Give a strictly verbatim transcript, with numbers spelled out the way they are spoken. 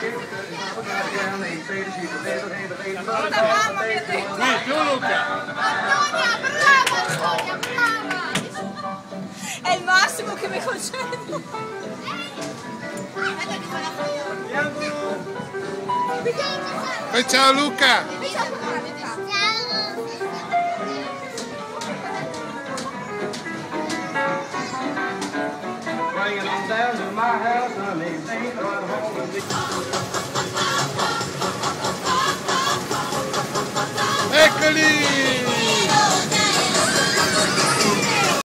Mamma mia, te. Qui, più Luca. Antonia, brava Antonia, brava. È il massimo che mi concede. Poi ciao Luca. Bring it on down to my house, honey. Ain't right home with me.